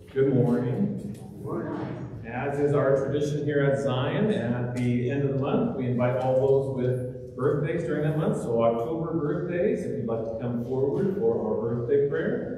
Good morning. Good morning. As is our tradition here at Zion, at the end of the month, we invite all those with birthdays during that month. So October birthdays, if you'd like to come forward for our birthday prayer.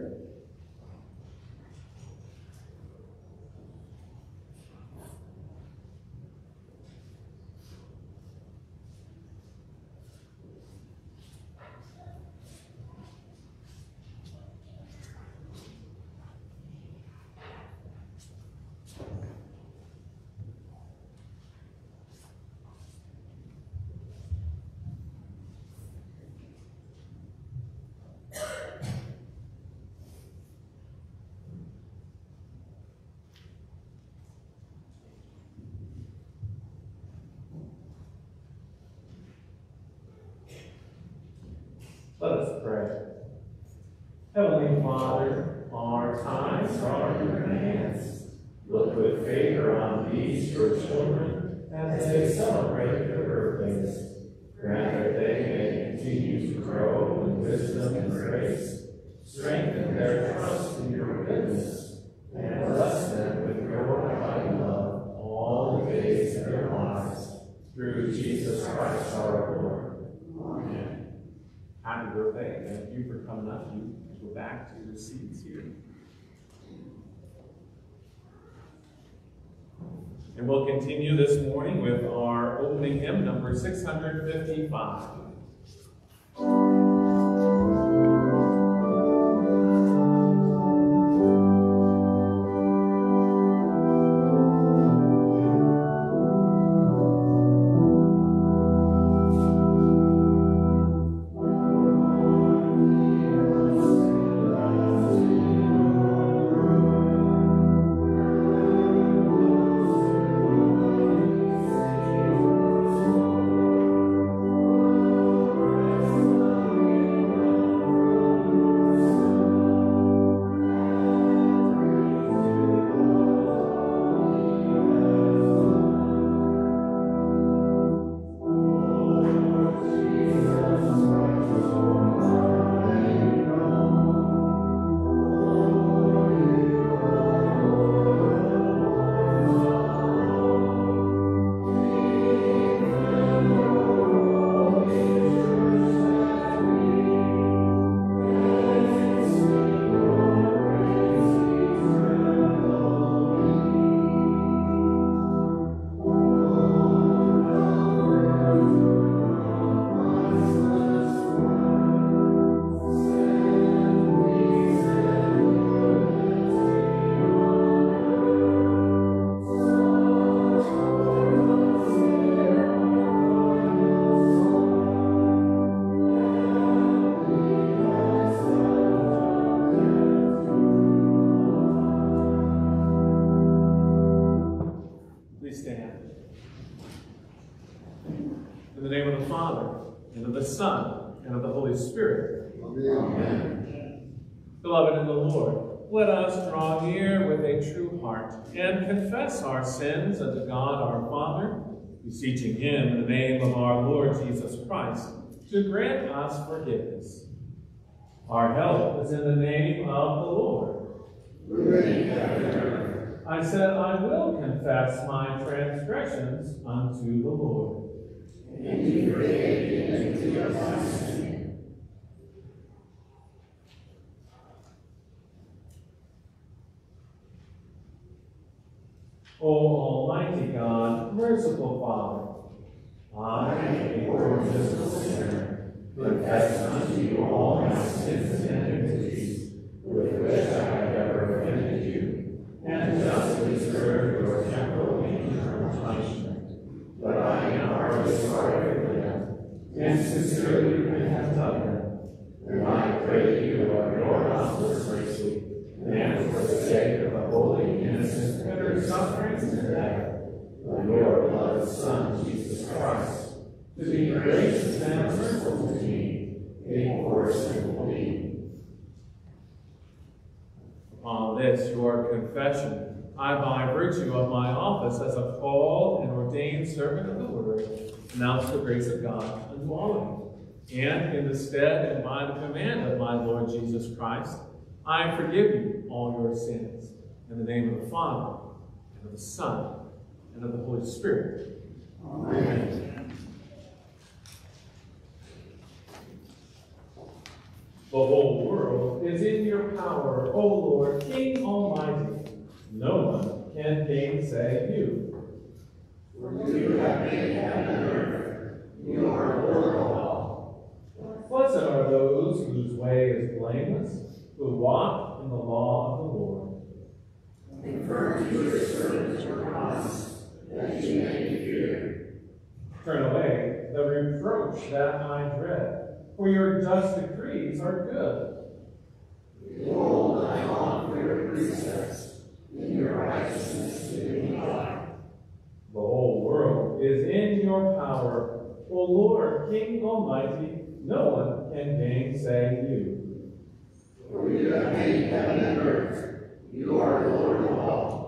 Let us pray. Heavenly Father, our times are in your hands. Look with favor on these your children as they celebrate their birthdays. Grant that they may continue to grow in wisdom and grace. Strengthen their trust in your goodness, and bless them with your abiding love all the days of their lives. Through Jesus Christ our Lord. Amen. Happy birthday. Thank you for coming up. You go back to your seats here. And we'll continue this morning with our opening hymn, number 655. Son, and of the Holy Spirit. Amen. Beloved in the Lord, let us draw near with a true heart and confess our sins unto God our Father, beseeching him in the name of our Lord Jesus Christ to grant us forgiveness. Our help is in the name of the Lord. I said, I will confess my transgressions unto the Lord. And you created into your sin. O Almighty God, merciful Father, I, a poor miserable sinner, confess unto you all my sins and iniquities, with which I have ever offended you, and justly deserve your temporal and eternal punishment. But I am heartily sorry for them, and sincerely repent of them. And I pray you of your boundless mercy, and for the sake of the holy, innocent, bitter sufferings and death of your beloved Son, Jesus Christ, to be gracious and merciful to me, a poor sinful being. Upon this, your confession, I, by virtue of my office as a called and ordained servant of the Word, announce the grace of God unto all of you. And in the stead and by the command of my Lord Jesus Christ, I forgive you all your sins, In the name of the Father, and of the Son, and of the Holy Spirit. Amen. The whole world is in your power, O Lord, King Almighty. No one can gainsay you. For you have made heaven and earth. You are Lord of all. Blessed are those whose way is blameless, who walk in the law of the Lord. Confirm to your servants your promise, that you may be feared. Turn away the reproach that I dread, for your just decrees are good. Behold, I long for your precepts, in your righteousness to me God. The whole world is in your power, O Lord, King Almighty. No one can gainsay you. For you have made heaven and earth. You are Lord of all.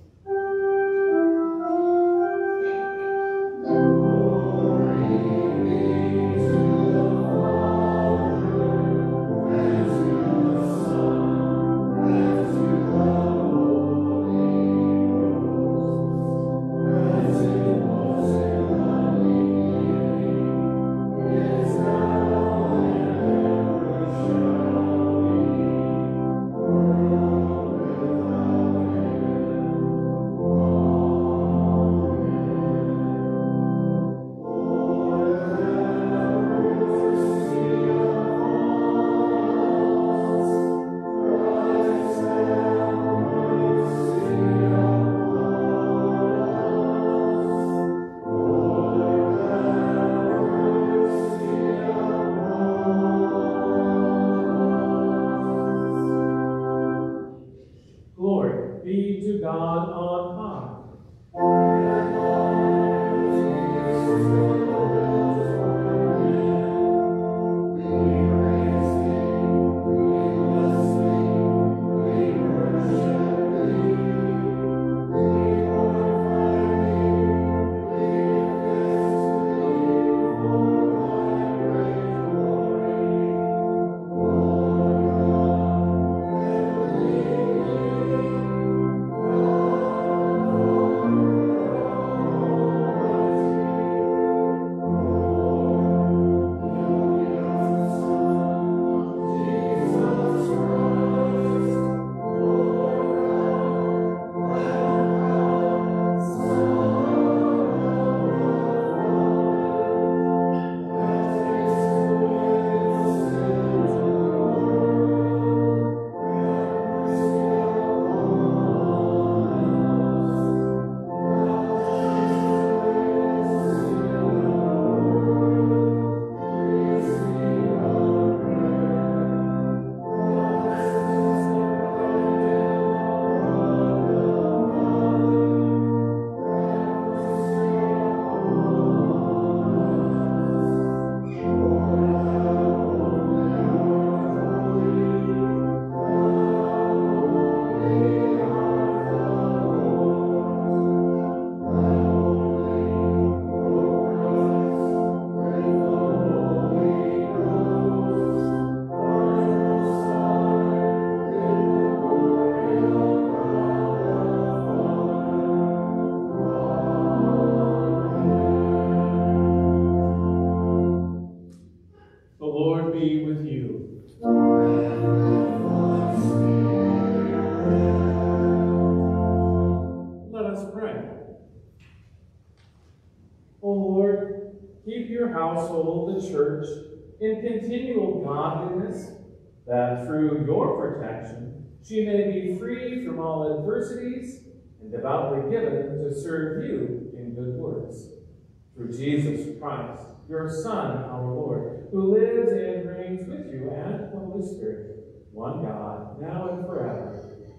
Household, the church, in continual godliness, that through your protection she may be free from all adversities and devoutly given to serve you in good works. Through Jesus Christ, your Son, our Lord, who lives and reigns with you and the Holy Spirit, one God, now and forever.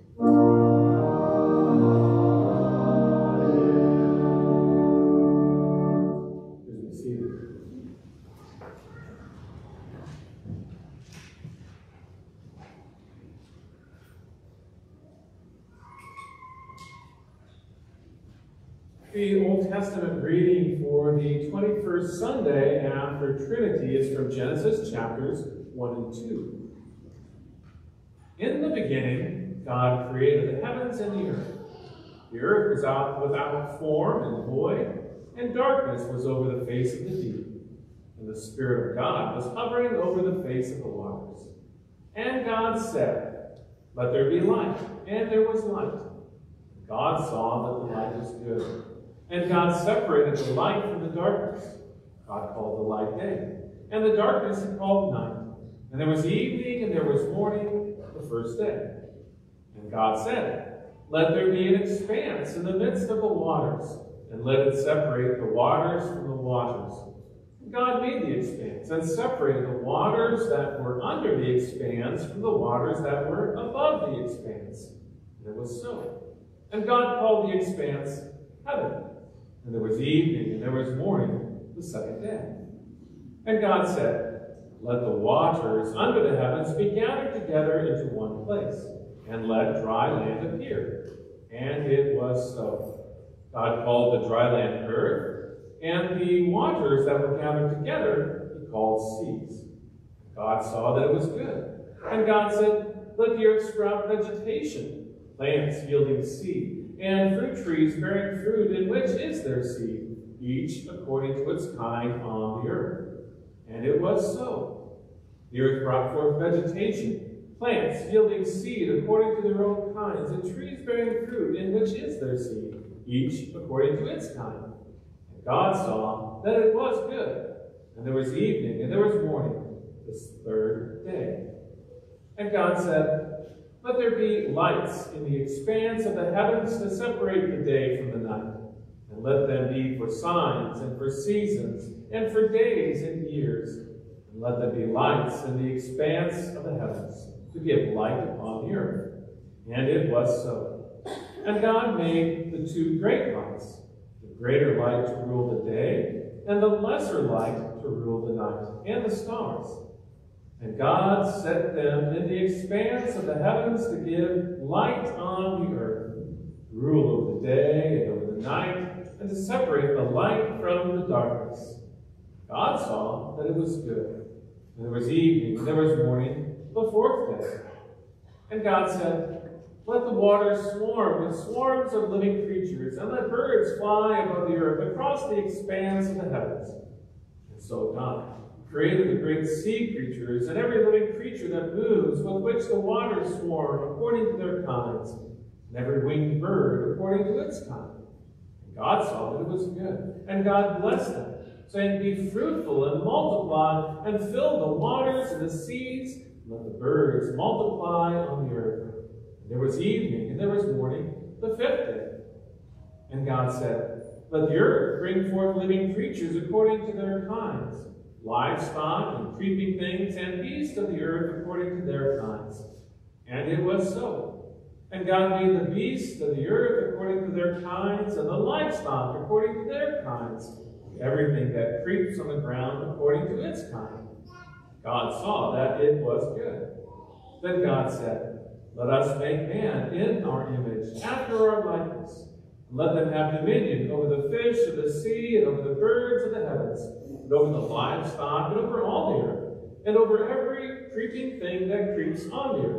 Please be seated. The Old Testament reading for the 21st Sunday after Trinity is from Genesis chapters 1 and 2. In the beginning, God created the heavens and the earth. The earth was without form and void, and darkness was over the face of the deep. And the Spirit of God was hovering over the face of the waters. And God said, "Let there be light," and there was light. God saw that the light was good. And God separated the light from the darkness. God called the light day, and the darkness he called night. And there was evening, and there was morning, the first day. And God said, "Let there be an expanse in the midst of the waters, and let it separate the waters from the waters." And God made the expanse, and separated the waters that were under the expanse from the waters that were above the expanse. And it was so. And God called the expanse heaven. And there was evening, and there was morning, the second day. And God said, "Let the waters under the heavens be gathered together into one place, and let dry land appear." And it was so. God called the dry land earth, and the waters that were gathered together he called seas. God saw that it was good. And God said, "Let the earth sprout vegetation, plants yielding seed, and fruit trees bearing fruit in which is their seed, each according to its kind on the earth." And it was so. The earth brought forth vegetation, plants yielding seed according to their own kinds, and trees bearing fruit in which is their seed, each according to its kind. And God saw that it was good. And there was evening, and there was morning, this third day. And God said, "Let there be lights in the expanse of the heavens to separate the day from the night, and let them be for signs and for seasons and for days and years. And let there be lights in the expanse of the heavens to give light upon the earth." And it was so. And God made the two great lights, the greater light to rule the day, and the lesser light to rule the night, and the stars. And God set them in the expanse of the heavens to give light on the earth, to rule over the day and over the night, and to separate the light from the darkness. God saw that it was good. And there was evening, and there was morning, the fourth day. And God said, "Let the waters swarm with swarms of living creatures, and let birds fly above the earth across the expanse of the heavens." And so God created the great sea creatures and every living creature that moves, with which the waters swarm according to their kinds, and every winged bird according to its kind. And God saw that it was good. And God blessed them, saying, "Be fruitful and multiply, and fill the waters and the seas, and let the birds multiply on the earth." And there was evening, and there was morning, the fifth day. And God said, "Let the earth bring forth living creatures according to their kinds, livestock and creeping things, and beasts of the earth according to their kinds." And it was so. And God made the beasts of the earth according to their kinds, and the livestock according to their kinds, and everything that creeps on the ground according to its kind. God saw that it was good. Then God said, "Let us make man in our image, after our likeness, and let them have dominion over the fish of the sea, and over the birds of the heavens, and over the livestock, and over all the earth, and over every creeping thing that creeps on the earth."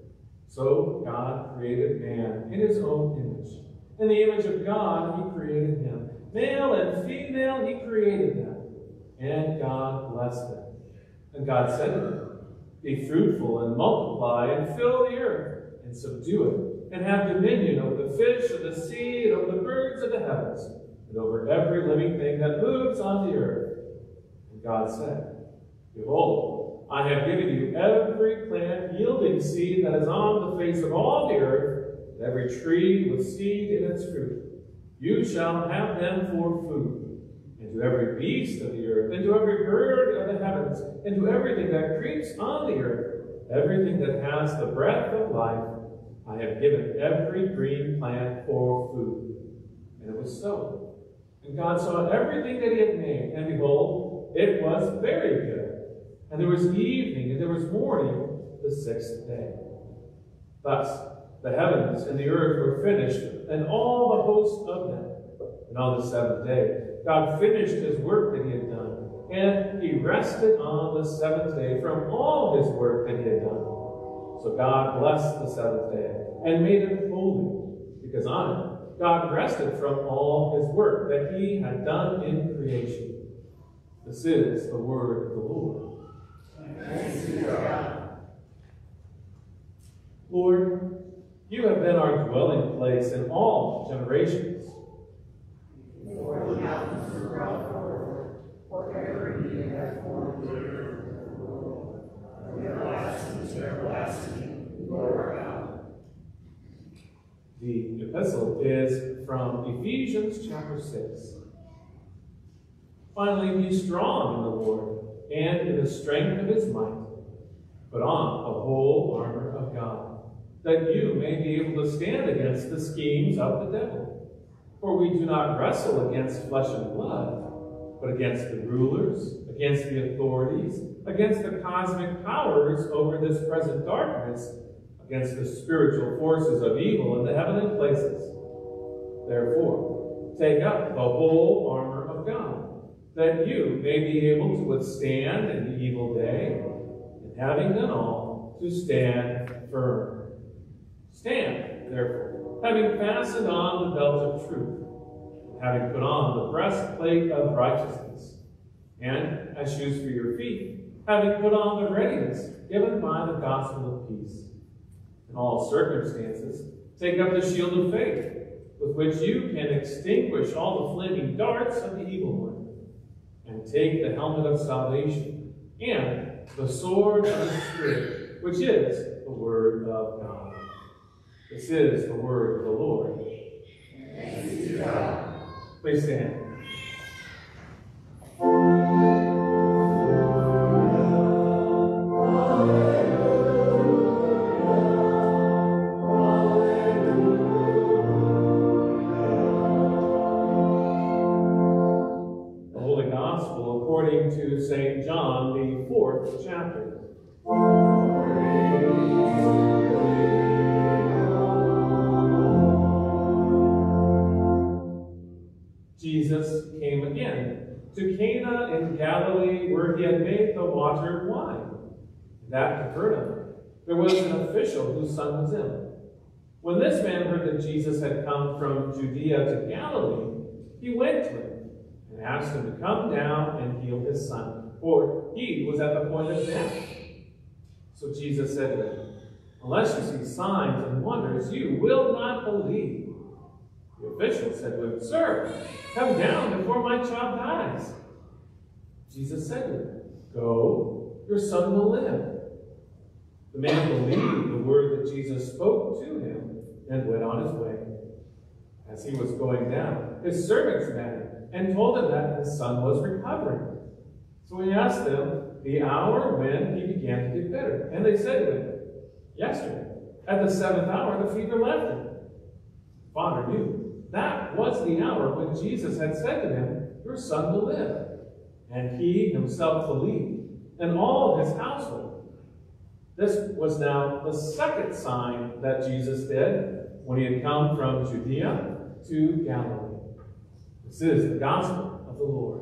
So God created man in his own image. In the image of God he created him. Male and female he created them. And God blessed them. And God said to them, "Be fruitful and multiply, and fill the earth, and subdue it, and have dominion over the fish of the sea, and over the birds of the heavens, and over every living thing that moves on the earth." And God said, "Behold, I have given you every plant yielding seed that is on the face of all the earth, and every tree with seed in its fruit. You shall have them for food. And to every beast of the earth, and to every bird of the heavens, and to everything that creeps on the earth, everything that has the breath of life, I have given every green plant for food." And it was so. And God saw everything that he had made, and behold, it was very good. And there was evening, and there was morning, the sixth day. Thus the heavens and the earth were finished, and all the host of them. And on the seventh day, God finished his work that he had done, and he rested on the seventh day from all his work that he had done. So God blessed the seventh day and made it holy, because on it God rested from all his work that he had done in creation. This is the word of the Lord. Thanks be to God. Lord, you have been our dwelling place in all generations. Before the mountains were brought forward, forever you have formed the earth. From everlasting to everlasting, Lord God. The epistle is from Ephesians chapter 6. Finally, be strong in the Lord and in the strength of his might. Put on the whole armor of God, that you may be able to stand against the schemes of the devil. For we do not wrestle against flesh and blood, but against the rulers, against the authorities, against the cosmic powers over this present darkness, against the spiritual forces of evil in the heavenly places. Therefore, take up the whole armor of God, that you may be able to withstand in the evil day, and having done all, to stand firm. Stand, therefore, having fastened on the belt of truth, having put on the breastplate of righteousness, and as shoes for your feet, having put on the readiness given by the gospel of peace. In all circumstances, take up the shield of faith, with which you can extinguish all the flaming darts of the evil one, and take the helmet of salvation and the sword of the Spirit, which is the word of God. This is the word of the Lord. Thanks be to God. Please stand. The Holy Gospel according to St. John, the 4th chapter. Jesus came again to Cana in Galilee, where he had made the water wine. And at Capernaum, there was an official whose son was ill. When this man heard that Jesus had come from Judea to Galilee, he went to him and asked him to come down and heal his son, for he was at the point of death. So Jesus said to him, "Unless you see signs and wonders, you will not believe." The official said to him, "Sir, come down before my child dies." Jesus said to him, "Go, your son will live." The man believed the word that Jesus spoke to him and went on his way. As he was going down, his servants met him and told him that his son was recovering. So he asked them the hour when he began to get better. And they said to him, "Yesterday, at the 7th hour, the fever left him." The father knew that was the hour when Jesus had said to him, "Your son will live." And he himself believed, and all his household. This was now the second sign that Jesus did when he had come from Judea to Galilee. This is the gospel of the Lord.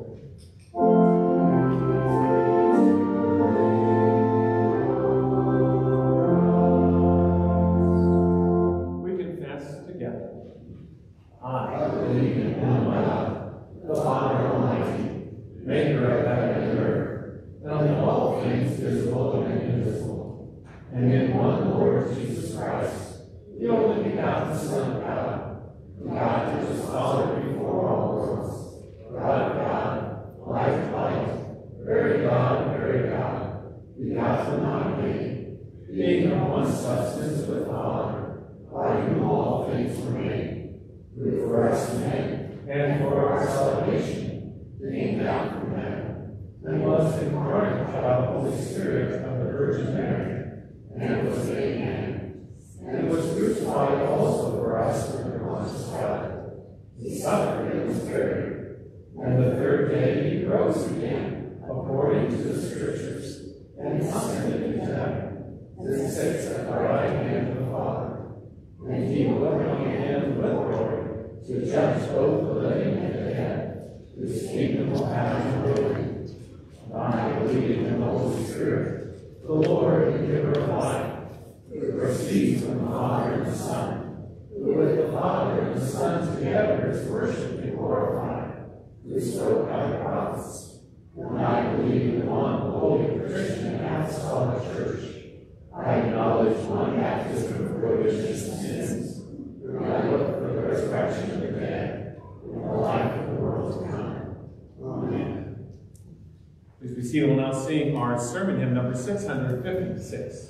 We confess together. I believe in one God, the Father Almighty, maker of heaven and earth, and of all things visible and invisible, and in one Lord Jesus Christ, the only begotten Son of God, who God to his Father before all worlds, God of God, light of light, very God, begotten not made, being of one substance with the Father, by whom all things were made, who for us men and for our salvation came down from heaven, and was incarnate by the Holy Spirit of the Virgin Mary, and was made man, and was crucified also for us under Pontius Pilate. He suffered and was buried, and the third day he rose again, according to the Scriptures, and ascended into heaven, and sits at the right hand of the Father. And he will come again with glory, to judge both the living and the dead, whose kingdom will have no end. I believe in the Holy Spirit, the Lord and giver of life, who proceeds from the Father and the Son, who with the Father and the Son together is worshipped and glorified, who spoke by the prophets. And I believe in one holy Christian and apostolic church. I acknowledge one baptism for forgiveness of sins. And I look for the resurrection of the dead and the life of the world to come. Amen. Please be seated. We'll now sing our sermon hymn number 656.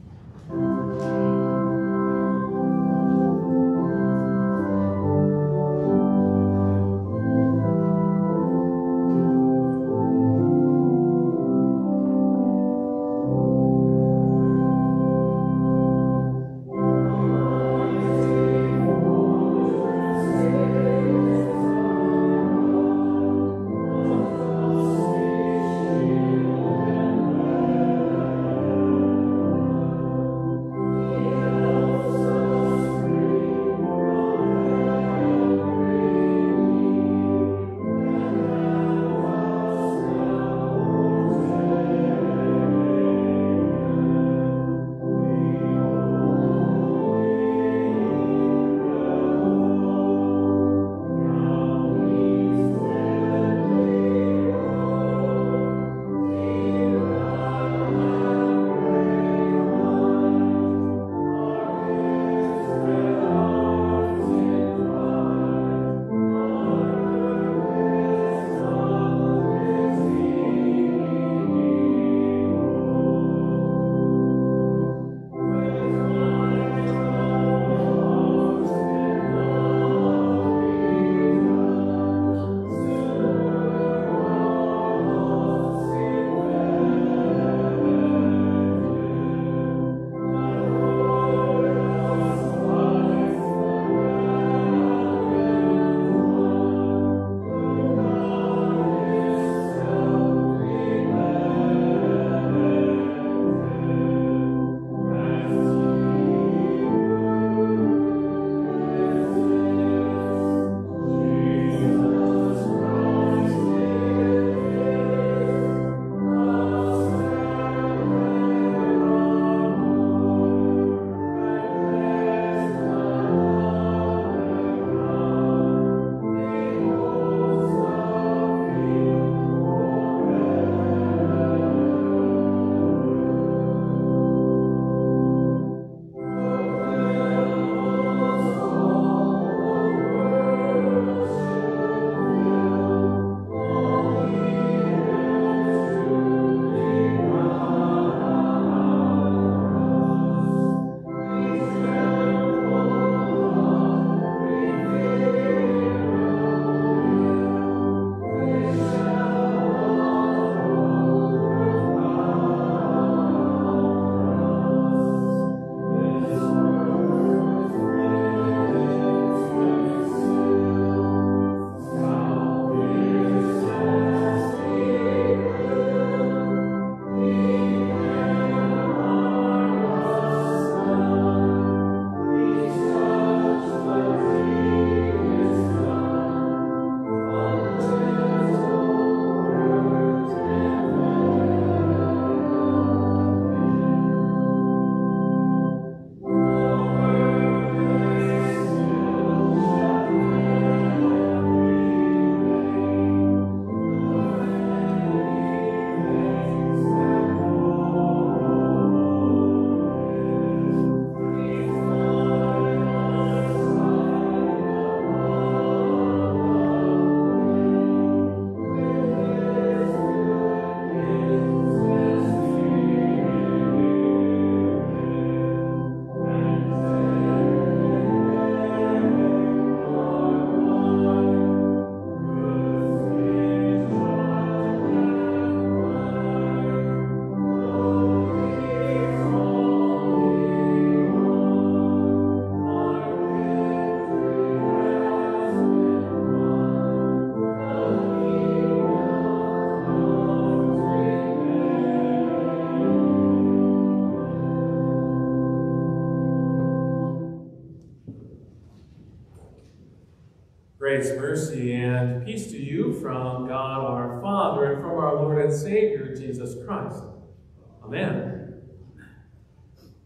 Grace, mercy, and peace to you from God our Father and from our Lord and Savior, Jesus Christ. Amen.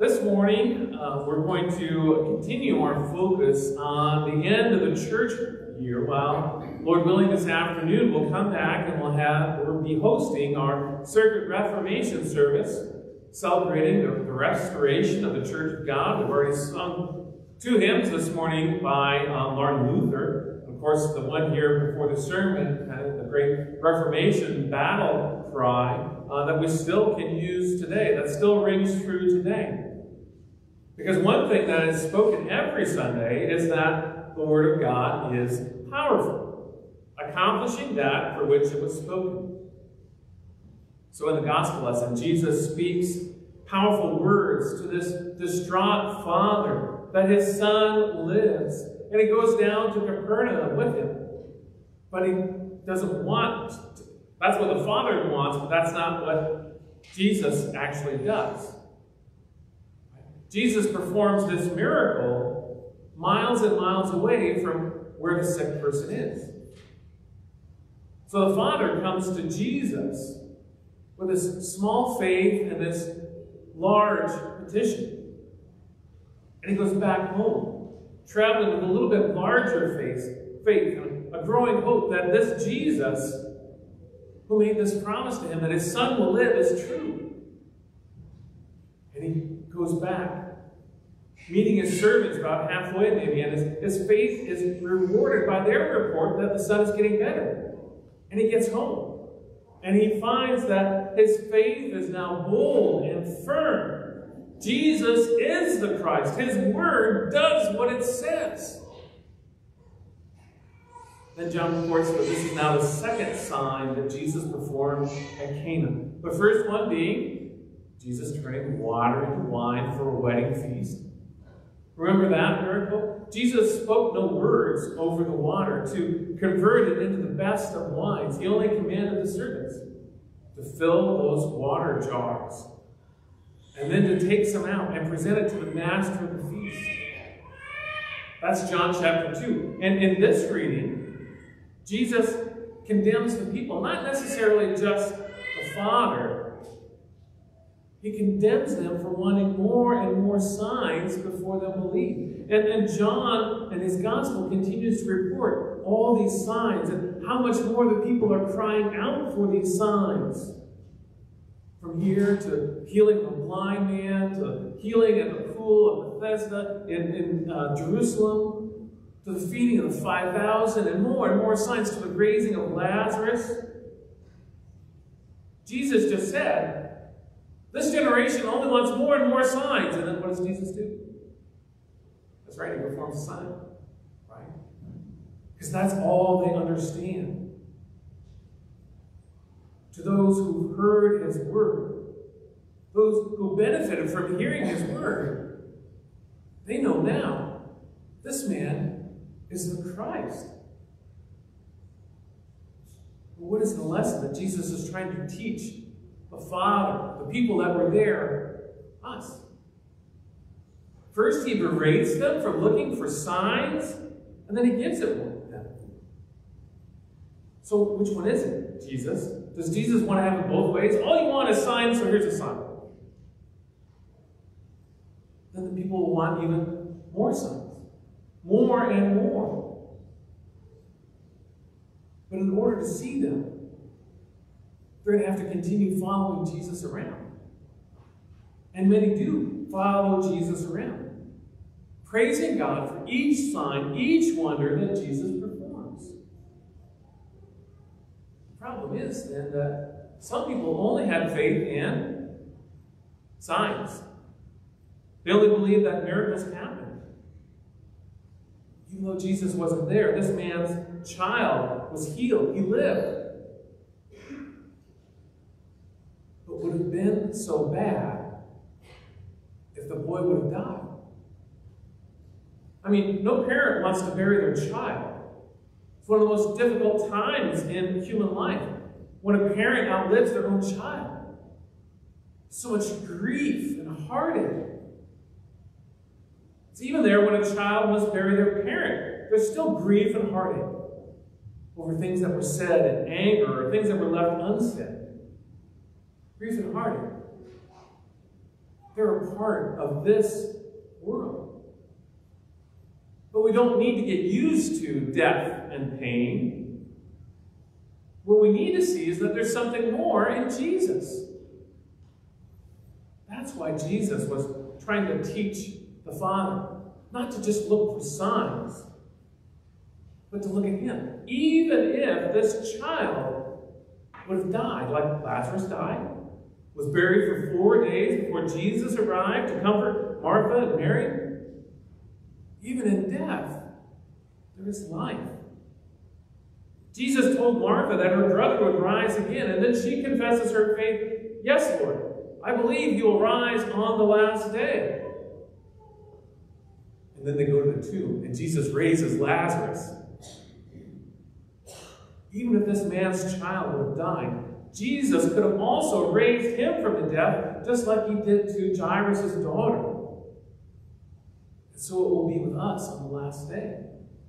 This morning, we're going to continue our focus on the end of the church year. While, Lord willing, this afternoon we'll come back and we'll be hosting our Circuit Reformation service, celebrating the restoration of the Church of God. We've already sung 2 hymns this morning by Martin Luther. Of course, the one here before the sermon, kind of the great Reformation battle cry that we still can use today, that still rings true today. Because one thing that is spoken every Sunday is that the Word of God is powerful, accomplishing that for which it was spoken. So in the Gospel lesson, Jesus speaks powerful words to this distraught father that his son lives. And he goes down to Capernaum with him. But he doesn't want to. That's what the father wants, but that's not what Jesus actually does. Jesus performs this miracle miles and miles away from where the sick person is. So the father comes to Jesus with this small faith and this large petition. And he goes back home, traveling with a little bit larger faith and a growing hope that this Jesus, who made this promise to him that his son will live, is true. And he goes back, meeting his servants about halfway maybe, and his faith is rewarded by their report that the son is getting better. And he gets home, and he finds that his faith is now bold and firm. Jesus is the Christ. His word does what it says. Then John reports that this is now the second sign that Jesus performed at Cana. The first one being Jesus turning water into wine for a wedding feast. Remember that miracle? Jesus spoke no words over the water to convert it into the best of wines. He only commanded the servants to fill those water jars and then to take some out and present it to the master of the feast. That's John chapter 2. And in this reading, Jesus condemns the people, not necessarily just the Father. He condemns them for wanting more and more signs before they'll believe. And John, in his gospel, continues to report all these signs and how much more the people are crying out for these signs. From here to healing of a blind man, to healing at the pool of Bethesda in Jerusalem, to the feeding of the 5,000, and more signs, to the raising of Lazarus. Jesus just said, this generation only wants more and more signs. And then what does Jesus do? That's right, he performs a sign. Right? Because that's all they understand. To those who heard his word, those who benefited from hearing his word, they know now this man is the Christ. What is the lesson that Jesus is trying to teach the Father, the people that were there, us? First, he berates them for looking for signs, and then he gives it one to them. So, which one is it, Jesus? Does Jesus want to have it both ways? All you want is signs, so here's a sign. Then the people will want even more signs. More and more. But in order to see them, they're going to have to continue following Jesus around. And many do follow Jesus around, praising God for each sign, each wonder that Jesus performs. The problem is then that some people only have faith in signs. They only believe that miracles happen. Even though Jesus wasn't there, this man's child was healed. He lived. But would have been so bad if the boy would have died. I mean, no parent wants to bury their child. It's one of the most difficult times in human life, when a parent outlives their own child. So much grief and heartache. It's even there when a child must bury their parent. There's still grief and heartache over things that were said in anger or things that were left unsaid. Grief and heartache. They're a part of this world. But we don't need to get used to death and pain. What we need to see is that there's something more in Jesus. That's why Jesus was trying to teach the Father not to just look for signs, but to look at him. Even if this child would have died, like Lazarus died, was buried for 4 days before Jesus arrived to comfort Martha and Mary, even in death, there is life. Jesus told Martha that her brother would rise again, and then she confesses her faith, "Yes, Lord, I believe you will rise on the last day." And then they go to the tomb, and Jesus raises Lazarus. Even if this man's child would have died, Jesus could have also raised him from the dead, just like he did to Jairus' daughter. And so it will be with us on the last day.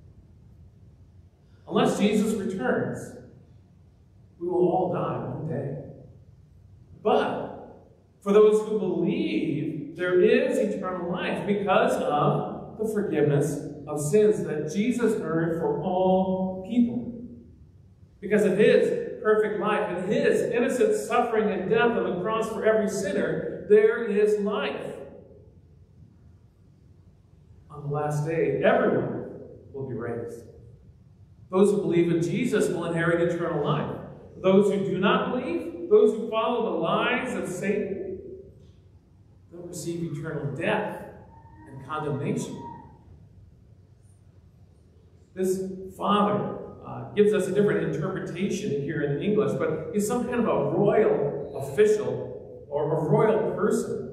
Unless Jesus returns, we will all die one day. But for those who believe, there is eternal life because of the forgiveness of sins that Jesus earned for all people. Because of his perfect life and his innocent suffering and death on the cross for every sinner, there is life. On the last day, everyone will be raised. Those who believe in Jesus will inherit eternal life. Those who do not believe, those who follow the lies of Satan, they'll receive eternal death and condemnation. This Father gives us a different interpretation here in English, but he's some kind of a royal official or a royal person.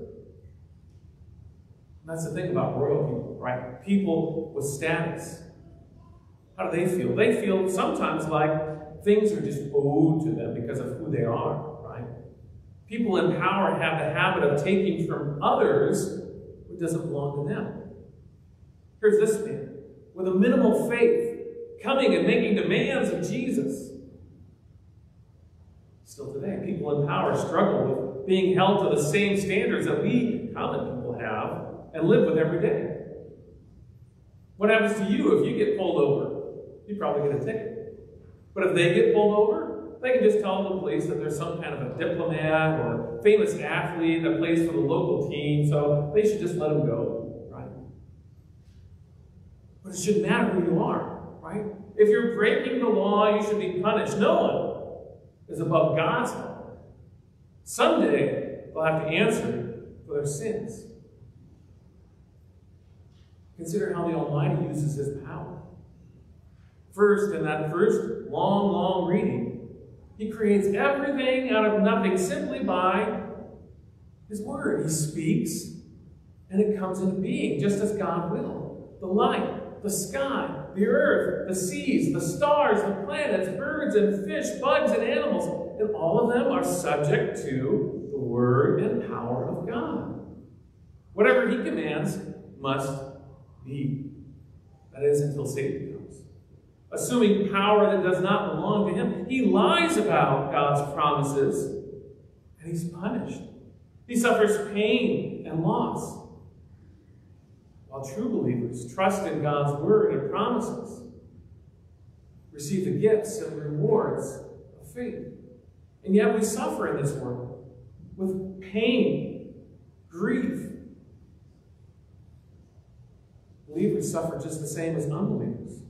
And that's the thing about royal people, right? People with status. How do they feel? They feel sometimes like things are just owed to them because of who they are, right? People in power have the habit of taking from others what doesn't belong to them. Here's this man with a minimal faith, coming and making demands of Jesus. Still today, people in power struggle with being held to the same standards that we common people have and live with every day. What happens to you if you get pulled over? You probably get a ticket. But if they get pulled over, they can just tell the police that there's some kind of a diplomat or famous athlete that plays for the local team, so they should just let them go, right? But it shouldn't matter who you are. Right? If you're breaking the law, you should be punished. No one is above God's law. Someday, they'll have to answer for their sins. Consider how the Almighty uses his power. First, in that first long reading, he creates everything out of nothing simply by his word. He speaks, and it comes into being, just as God will. The light, the sky, the earth, the seas, the stars, the planets, birds and fish, bugs and animals, and all of them are subject to the word and power of God. Whatever he commands must be. That is, until Satan comes. Assuming power that does not belong to him, he lies about God's promises, and he's punished. He suffers pain and loss. While true believers trust in God's word and promises, receive the gifts and rewards of faith. And yet we suffer in this world with pain, grief. Believers suffer just the same as unbelievers.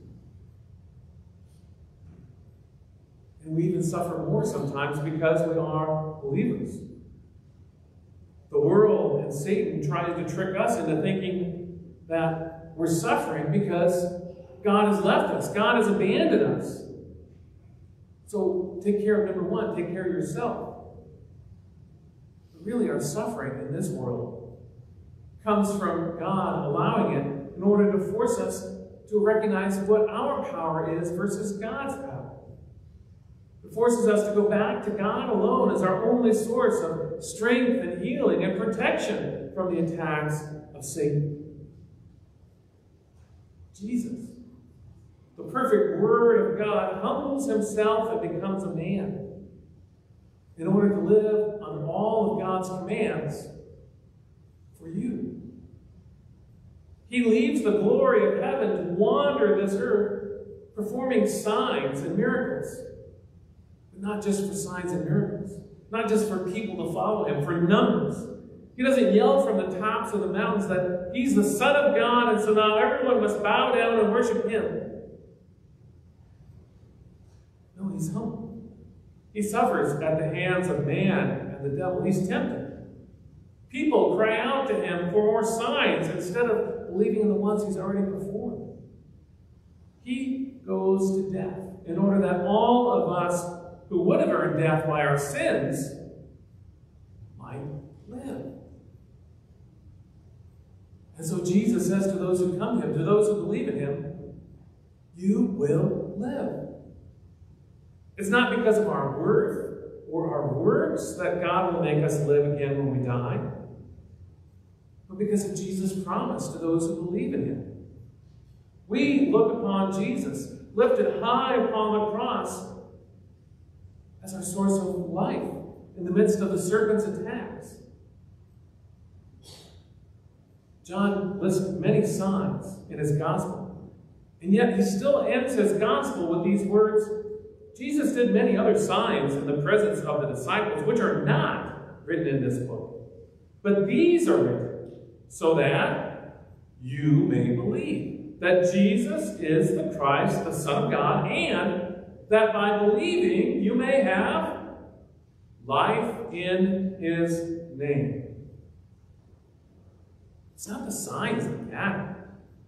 And we even suffer more sometimes because we are believers. The world and Satan tries to trick us into thinking that we're suffering because God has left us. God has abandoned us. So take care of number one, take care of yourself. But really, our suffering in this world comes from God allowing it in order to force us to recognize what our power is versus God's power. It forces us to go back to God alone as our only source of strength and healing and protection from the attacks of Satan. Jesus, the perfect Word of God, humbles himself and becomes a man in order to live on all of God's commands for you. He leaves the glory of heaven to wander this earth, performing signs and miracles. But not just for signs and miracles. Not just for people to follow him, for numbers. He doesn't yell from the tops of the mountains that he's the Son of God, and so now everyone must bow down and worship him. No, he's humble. He suffers at the hands of man and the devil. He's tempted. People cry out to him for more signs instead of believing in the ones he's already performed. He goes to death in order that all of us who would have earned death by our sins might live. And so Jesus says to those who come to him, to those who believe in him, you will live. It's not because of our worth or our works that God will make us live again when we die, but because of Jesus' promise to those who believe in him. We look upon Jesus, lifted high upon the cross, as our source of life in the midst of the serpent's attacks. John lists many signs in his gospel, and yet he still ends his gospel with these words, Jesus did many other signs in the presence of the disciples, which are not written in this book. But these are written so that you may believe that Jesus is the Christ, the Son of God, and that by believing you may have life in his name. It's not the signs that matter,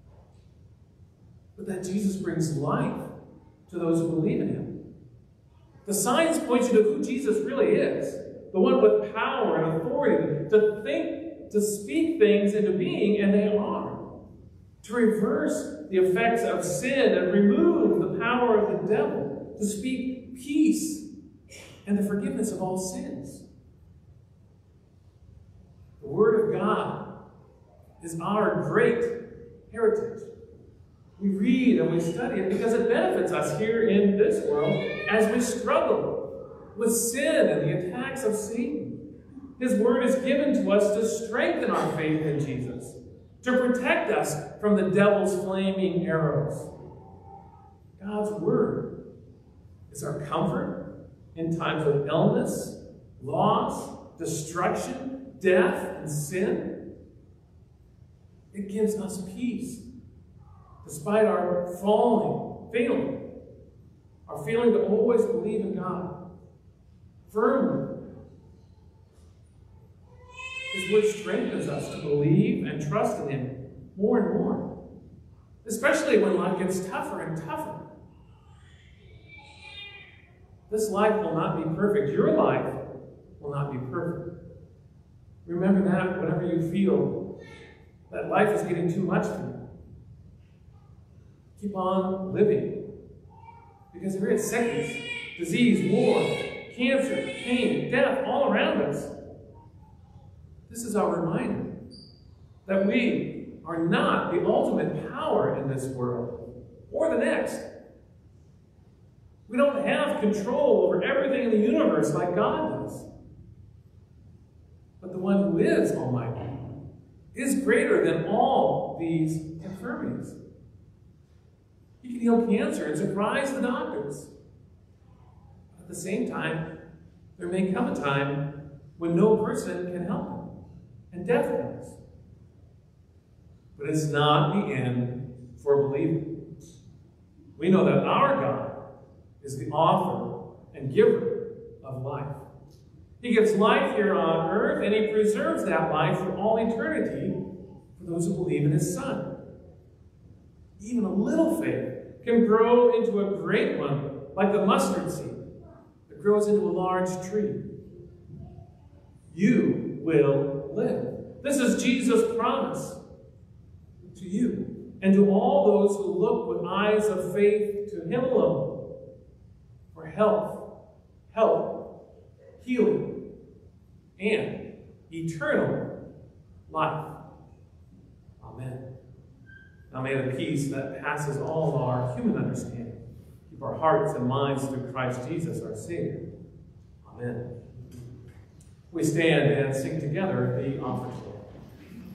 but that Jesus brings life to those who believe in him. The signs point you to who Jesus really is, the one with power and authority to think, to speak things into being, and they are. To reverse the effects of sin and remove the power of the devil, to speak peace and the forgiveness of all sins. The Word of God is our great heritage. We read and we study it because it benefits us here in this world as we struggle with sin and the attacks of Satan. His Word is given to us to strengthen our faith in Jesus, to protect us from the devil's flaming arrows. God's Word is our comfort in times of illness, loss, destruction, death, and sin. It gives us peace despite our failing, our failing to always believe in God firmly. His Word strengthens us to believe and trust in him more and more, especially when life gets tougher and tougher. This life will not be perfect. Your life will not be perfect. Remember that whenever you feel that life is getting too much for you. Keep on living. Because there is sickness, disease, war, cancer, pain, death all around us. This is our reminder that we are not the ultimate power in this world or the next. We don't have control over everything in the universe like God does. But the one who is almighty is greater than all these infirmities. He can heal cancer and surprise the doctors. At the same time, there may come a time when no person can help him, and death comes. But it's not the end for believing. We know that our God is the author and giver of life. He gives life here on earth, and he preserves that life for all eternity for those who believe in his Son. Even a little faith can grow into a great one, like the mustard seed that grows into a large tree. You will live. This is Jesus' promise to you and to all those who look with eyes of faith to him alone for health, help, healing, and eternal life. Amen. Now may the peace that passes all our human understanding keep our hearts and minds through Christ Jesus, our Savior. Amen. We stand and sing together the offertory.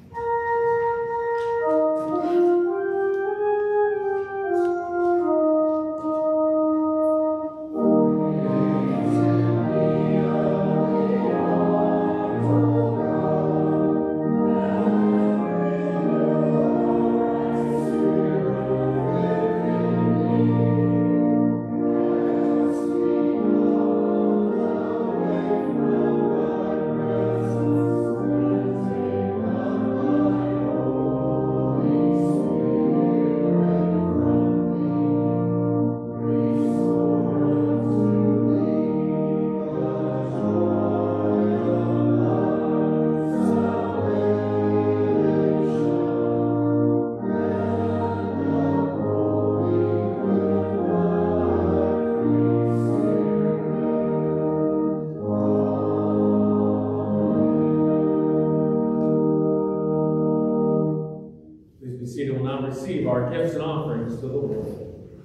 receive our gifts and offerings to the Lord.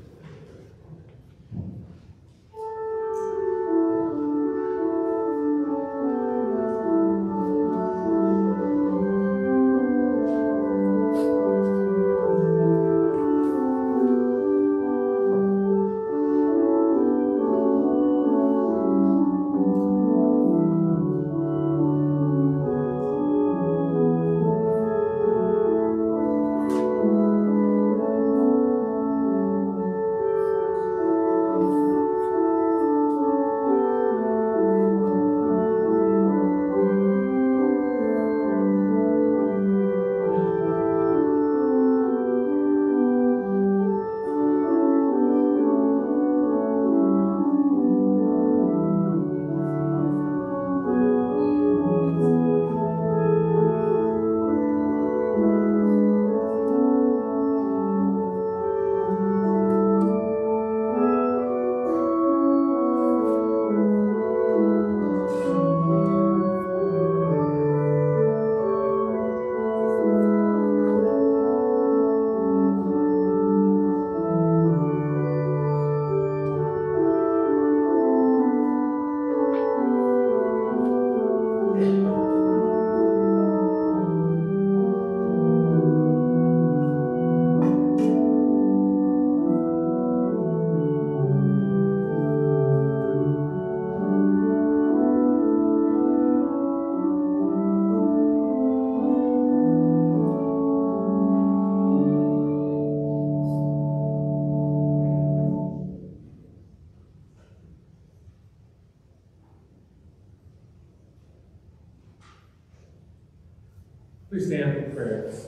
Please stand for prayers.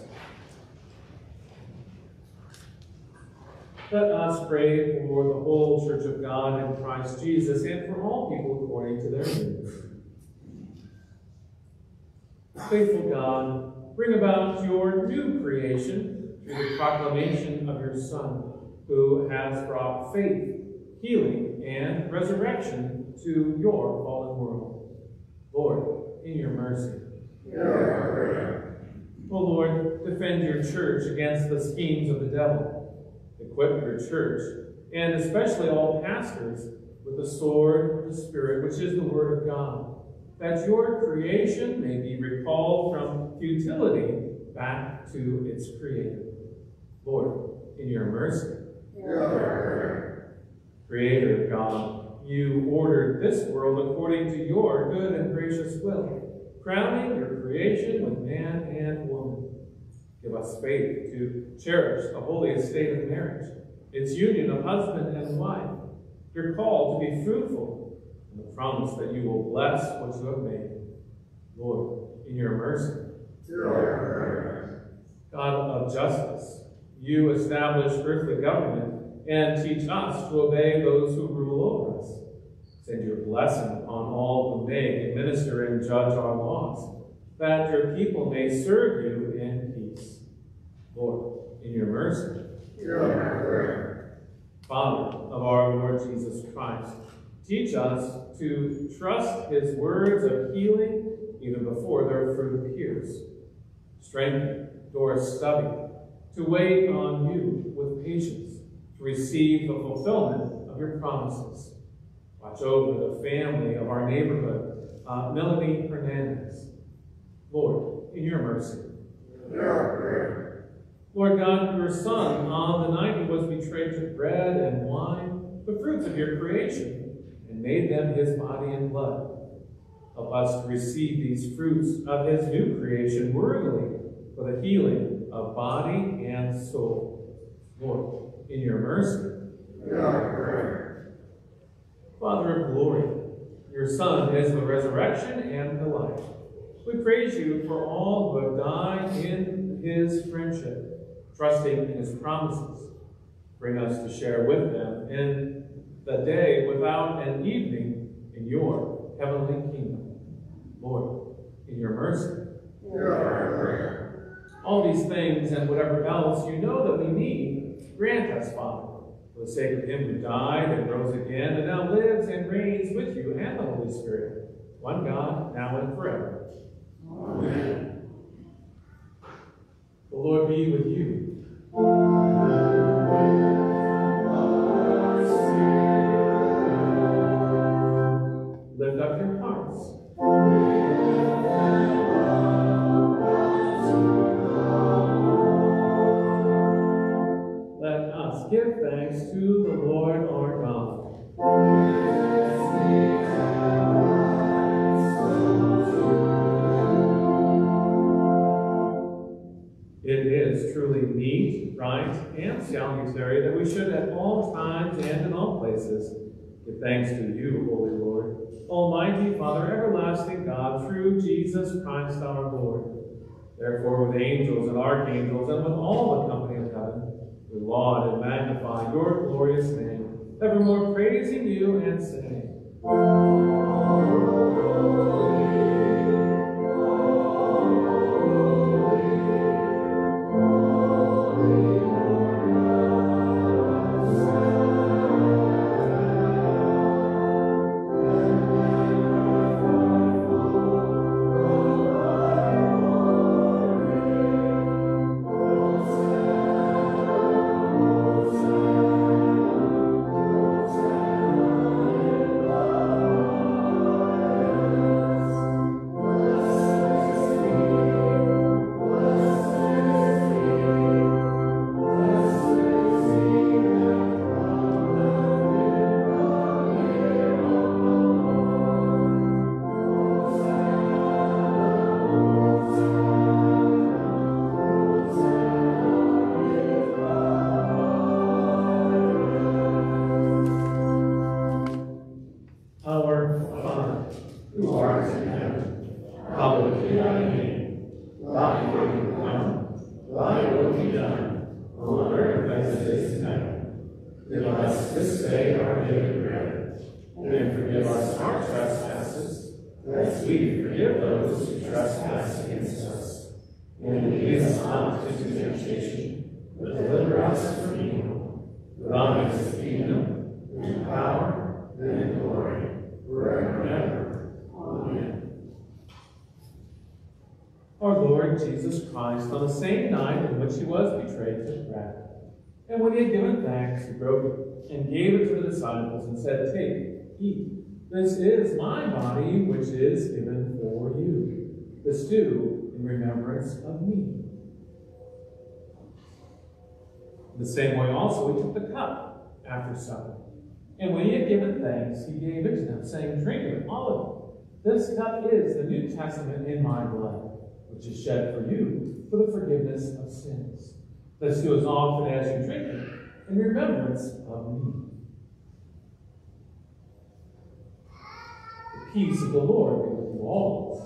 Let us pray for the whole Church of God in Christ Jesus and for all people according to their needs. Faithful God, bring about your new creation through the proclamation of your Son, who has brought faith, healing, and resurrection to your fallen world. Lord, in your mercy. O Lord, defend your church against the schemes of the devil. Equip your church, and especially all pastors, with the sword of the Spirit, which is the Word of God, that your creation may be recalled from futility back to its Creator. Lord, in your mercy. Creator God, you ordered this world according to your good and gracious will, crowning your creation with man and woman. Give us faith to cherish the holy estate of marriage, its union of husband and wife, your call to be fruitful, and the promise that you will bless what you have made. Lord, in your mercy. God of justice, you establish earthly government and teach us to obey those who rule over us. Send your blessing upon all who make, administer, and judge our laws, that your people may serve you in peace. Lord, in your mercy. Father of our Lord Jesus Christ, teach us to trust his words of healing even before their fruit appears. Strengthen Doris Stubby to wait on you with patience, to receive the fulfillment of your promises. Watch over the family of our neighborhood, Melanie Hernandez. Lord, in your mercy. Lord God, your Son, on the night he was betrayed, took bread and wine, the fruits of your creation, and made them his body and blood. Help us to receive these fruits of his new creation worthily for the healing of body and soul. Lord, in your mercy. Father of glory, your Son is the resurrection and the life. We praise you for all who have died in his friendship, trusting in his promises. Bring us to share with them in the day without an evening in your heavenly kingdom. Lord, in your mercy. All these things and whatever else you know that we need, grant us, Father, for the sake of him who died and rose again and now lives and reigns with you and the Holy Spirit, one God, now and forever. Amen. The Lord be with you. let us give thanks to the Lord our God. It is truly meet, right, and salutary that we should at all times and in all places give thanks to you, Holy Lord, Almighty Father, everlasting God, through Jesus Christ our Lord. Therefore, with angels and archangels and with all the company of heaven, we laud and magnify your glorious name, evermore praising you and saying, Our Lord Jesus Christ, on the same night in which he was betrayed, took bread. And when he had given thanks, he broke it and gave it to the disciples and said, "Take, eat. This is my body, which is given for you. This do in remembrance of me." In the same way also he took the cup after supper. And when he had given thanks, he gave it to them, saying, "Drink of it, all of it. This cup is the New Testament in my blood, which is shed for you for the forgiveness of sins. This do as often as you drink it in remembrance of me." The peace of the Lord be with you always.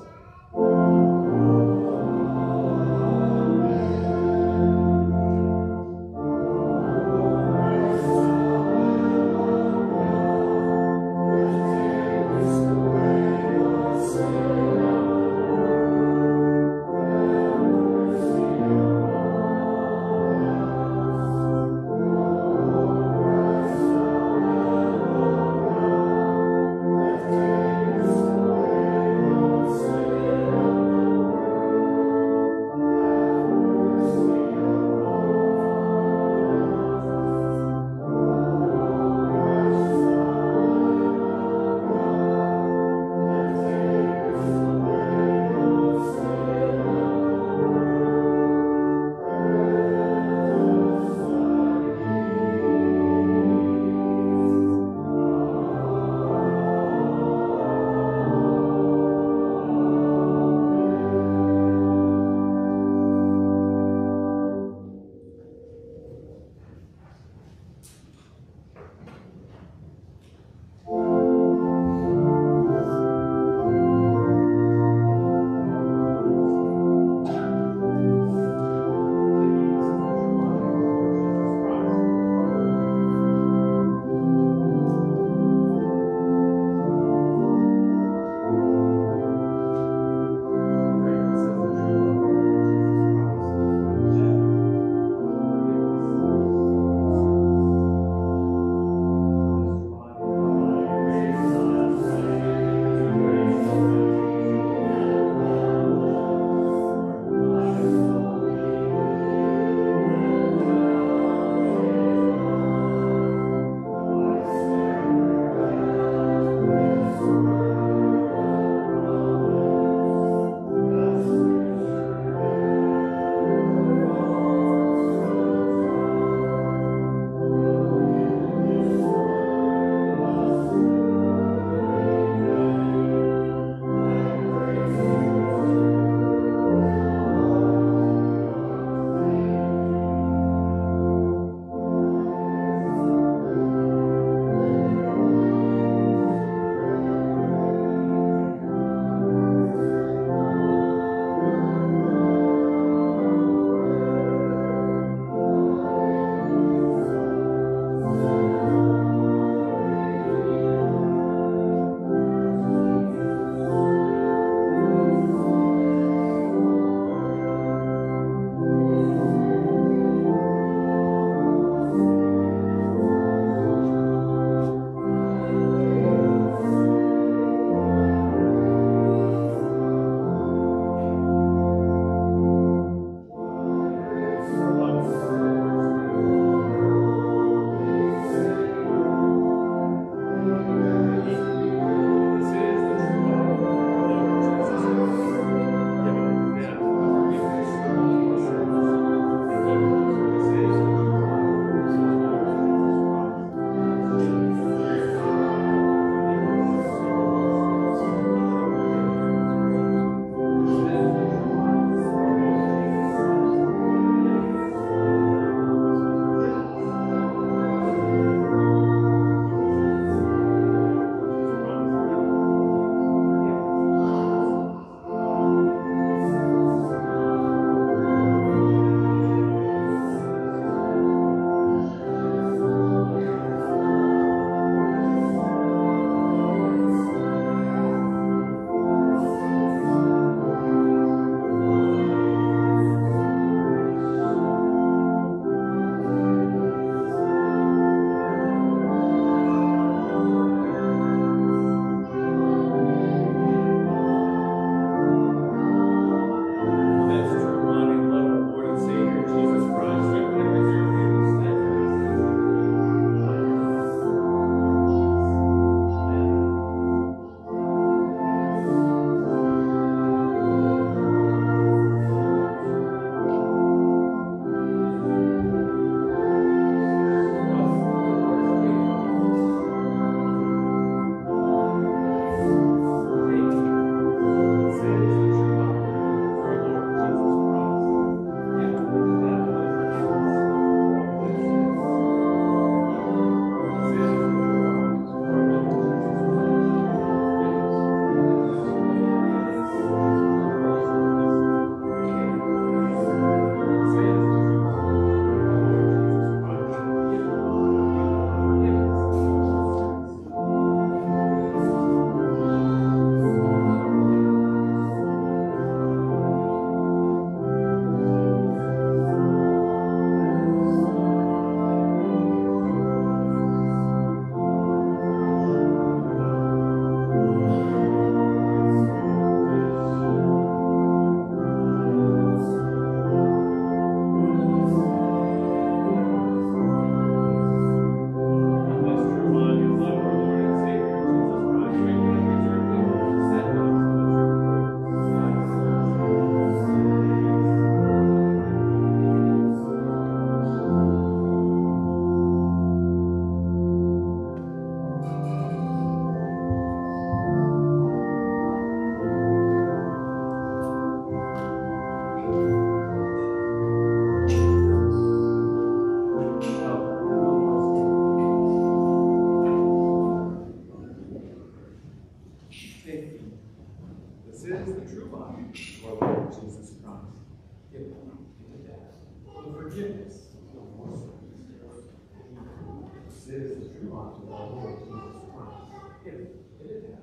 body of our Lord Jesus Christ. It has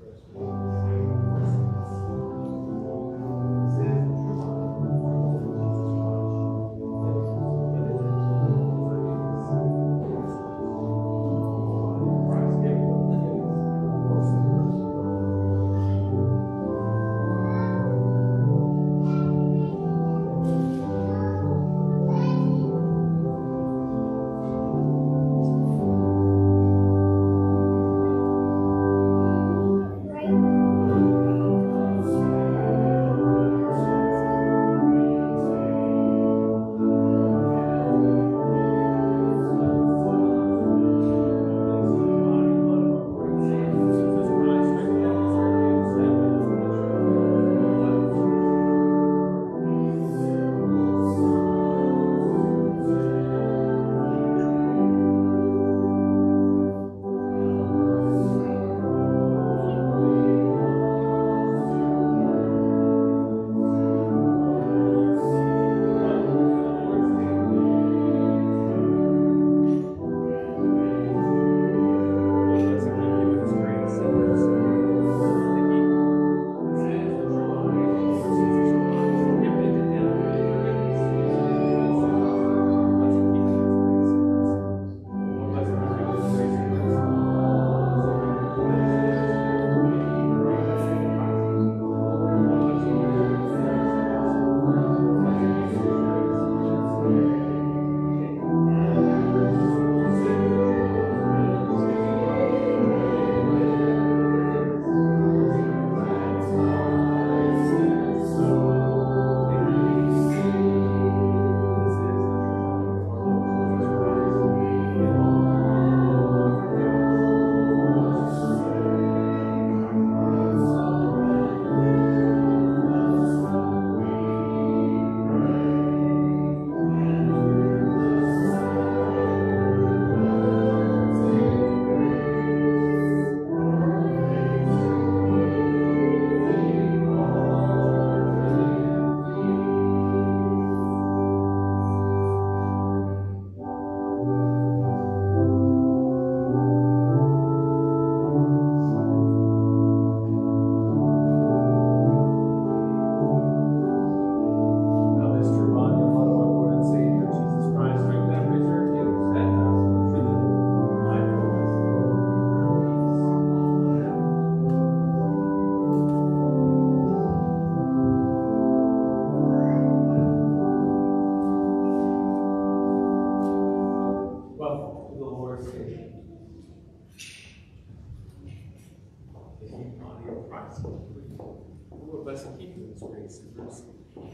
Lord, bless and keep you in His grace and mercy.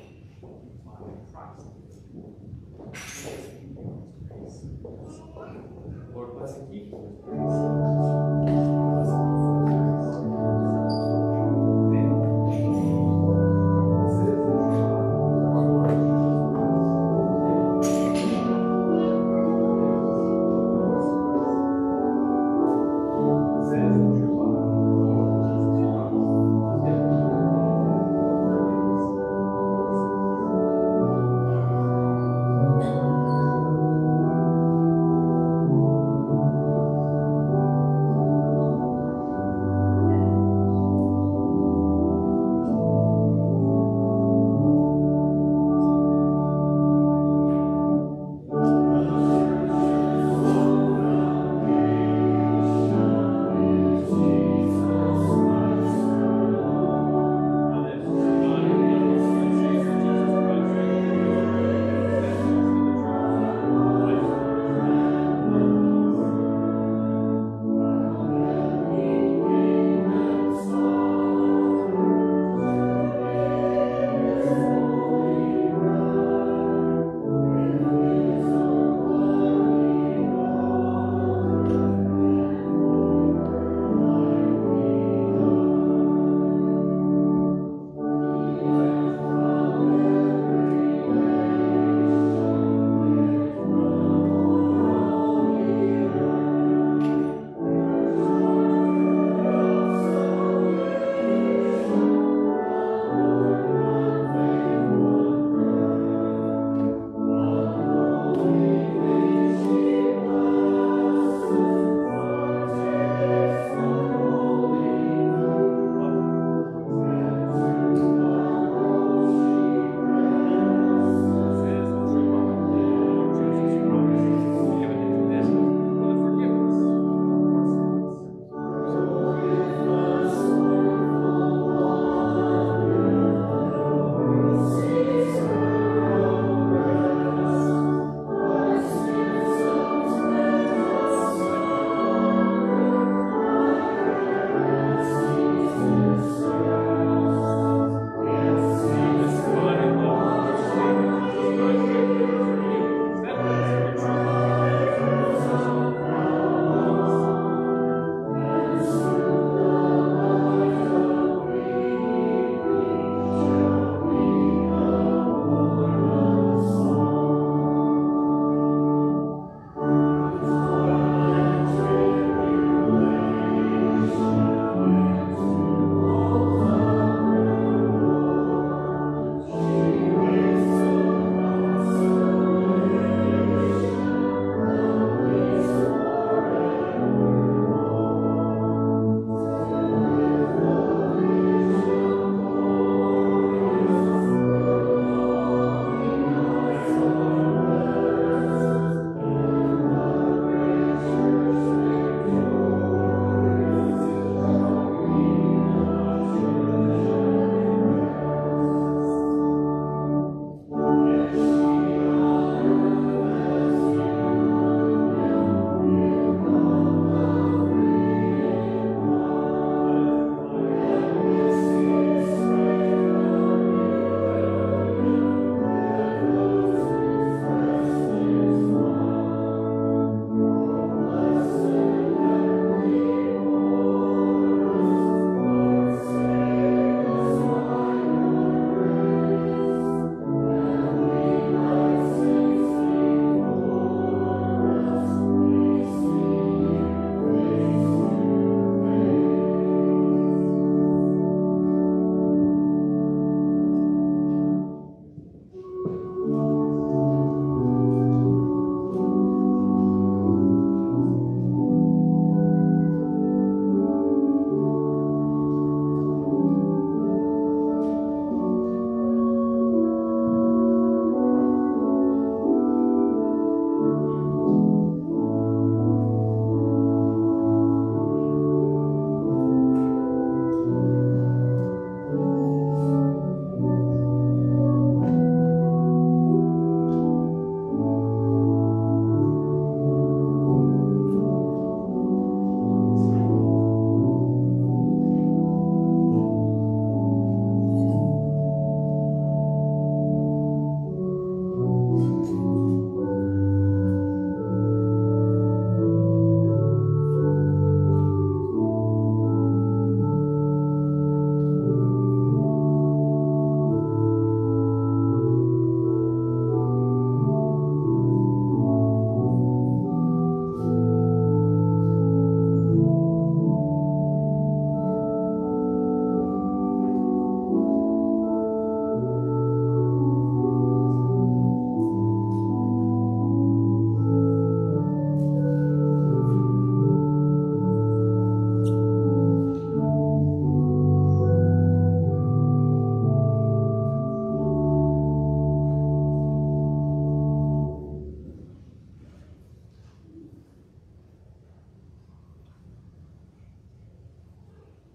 Lord, bless and keep you in His grace.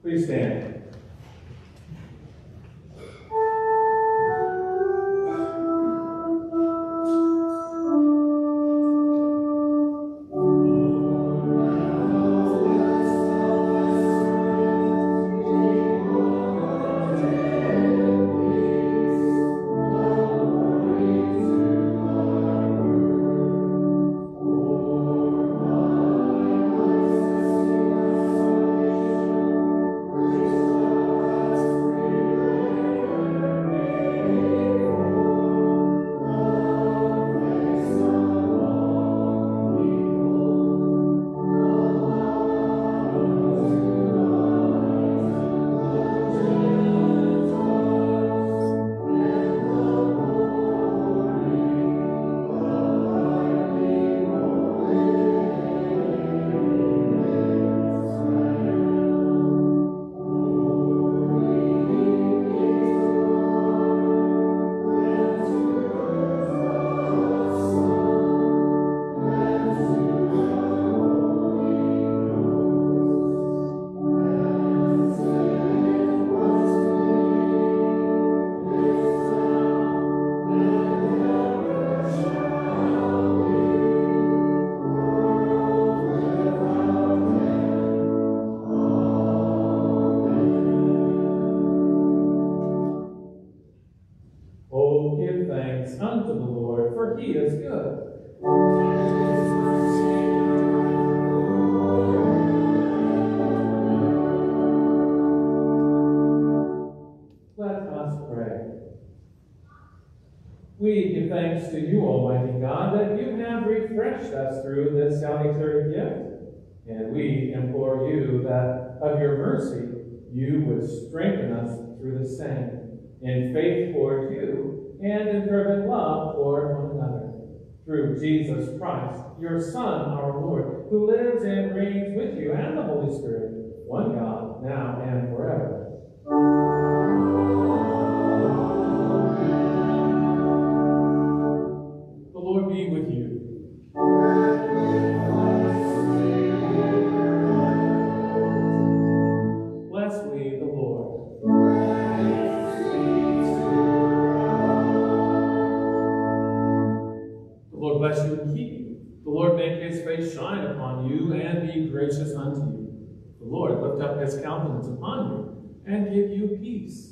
Please stand. Oh, give thanks unto the Lord, for he is good. Let us pray. We give thanks to you, Almighty God, that you have refreshed us through this salutary gift. And we implore you that of your mercy you would strengthen us through the same, in faith toward you and in fervent love toward one another. Through Jesus Christ, your Son, our Lord, who lives and reigns with you and the Holy Spirit, one God, now and forever. The Lord be with you. Bless we the Lord. The Lord bless you and keep you. The Lord make his face shine upon you and be gracious unto you. The Lord lift up his countenance upon you and give you peace.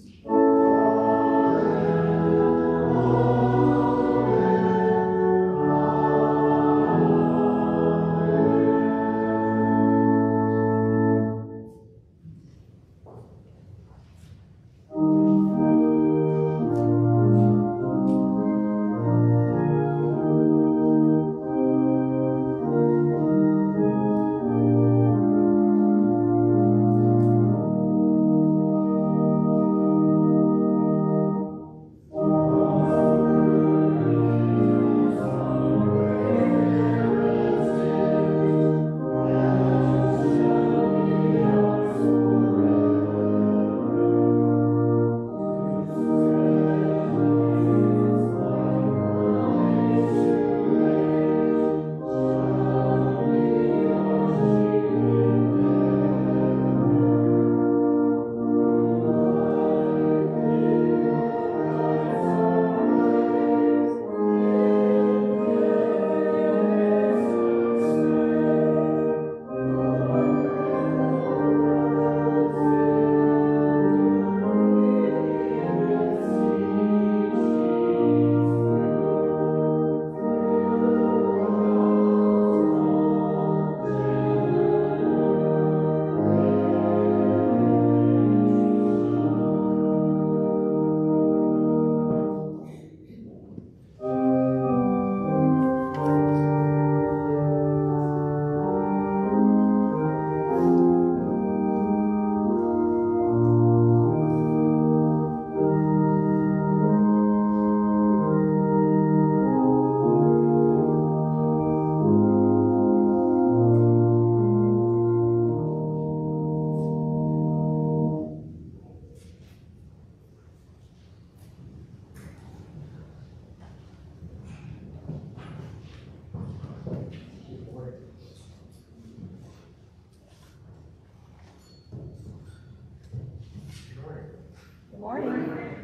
Morning.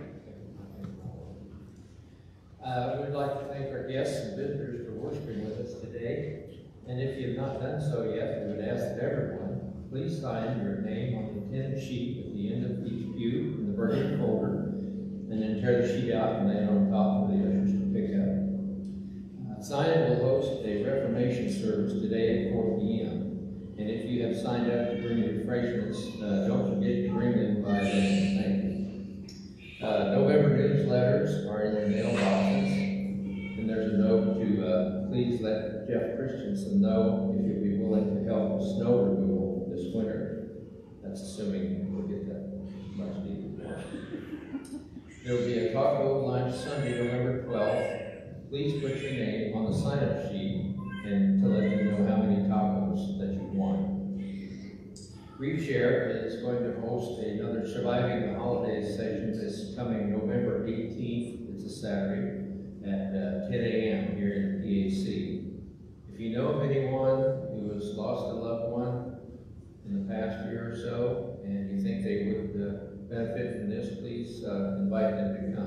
We'd like to thank our guests and visitors for worshiping with us today. And if you have not done so yet, we would ask that everyone please sign your name on the attendance sheet at the end of each pew in the burning folder, and then tear the sheet out and lay it on top for the ushers to pick up. Zion will host a Reformation service today at 4 p.m. And if you have signed up to bring refreshments, don't forget to bring them by then. Thank you. November newsletters are in the mailboxes, and there's a note to please let Jeff Christensen know if you'll be willing to help with snow removal this winter. That's assuming we'll get that much needed. There will be a taco lunch Sunday, November 12th. Please put your name on the sign-up sheet and to let them know how many tacos that you want. ReShare is going to host another Surviving the Holidays session this coming November 18th. It's a Saturday at 10 a.m. here in the PAC. If you know of anyone who has lost a loved one in the past year or so, and you think they would benefit from this, please invite them to